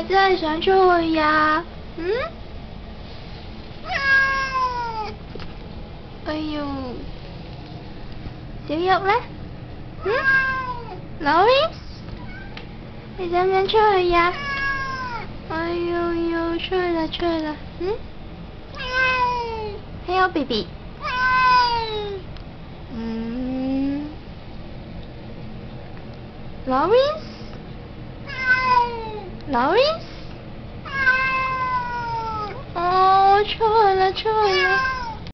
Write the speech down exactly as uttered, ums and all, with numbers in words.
咪真係想出去呀？嗯？哎呦，小玉咧？嗯 ？Lawrence， 你想唔想出去呀？哎呦呦，出去啦出去啦，嗯？還有 B B。嗯 ，Lawrence， Lawrence， 哦，出去啦出去啦。